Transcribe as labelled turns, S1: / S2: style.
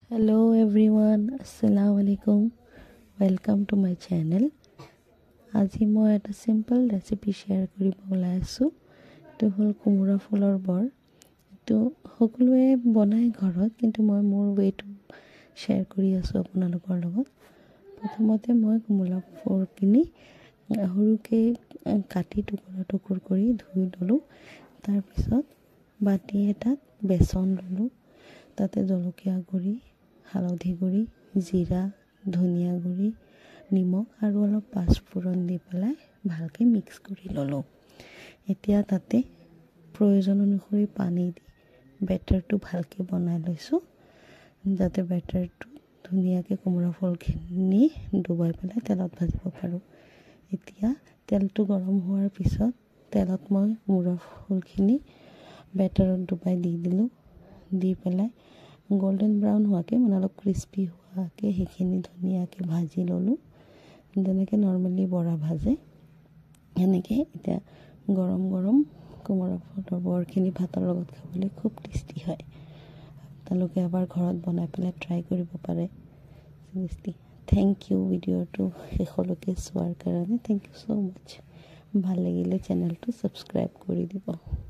S1: Hello everyone, Assalamu alaikum. Welcome to my channel. আজি মই এটা সিম্পল ৰেচিপি শেয়াৰ কৰিব ওলাইছো। এটো হল কুমৰা ফুলৰ বৰ। এটো সকলোৱে বনাই ঘৰত, কিন্তু মই মোৰ ৱেটো শেয়াৰ কৰি আছো আপোনালোকৰ লগত। প্ৰথমতে মই কুমৰা ফুলখিনি সৰুকে কাটি টুকুৰা কৰি ধুই ললো। তাৰ পিছত বাটি এটাত বেচন ললো। তাতে জলকীয়া গুড়ি, হালধি গুড়ি, জিৰা, ধনিয়া গুড়ি, নিমখ আৰু অলপ পাঁচফোৰণ দি পেলাই ভালকে মিক্স কৰি ললো। এতিয়া তাতে প্ৰয়োজন অনুসৰি পানী দি বেটাৰটো ভালকে বনাই লৈছো, যাতে বেটাৰটো ধুনীয়াকে কুমৰা ফুলখিনি ডুবাই পেলাই তেলত ভাজিব পাৰো। এতিয়া তেলটো গৰম হোৱাৰ পিছত তেলত মই কুমৰা ফুলখিনি বেটাৰত ডুবাই দি দিলো। দি পেলাই গোল্ডেন ব্ৰাউন হোৱাকে মানে অলপ ক্ৰিস্পি হোৱাকে সেইখিনি ধুনীয়াকে ভাজি ললো, যেনেকে নৰ্মেলি বৰা ভাজে এনেকে। এতিয়া গৰম গৰম কুমৰা ফুলৰ বৰখিনি ভাতৰ লগত খাবলৈ খুব টেষ্টি হয়। আপোনালোকে এবাৰ ঘৰত বনাই পেলাই ট্ৰাই কৰিব পাৰে। থেংক ইউ ভিডিঅ'টো শেষলৈকে চোৱাৰ কাৰণে। Thank you so' much. ভাল লাগিলে চেনেলটো ছাবস্ক্ৰাইব কৰি দিব।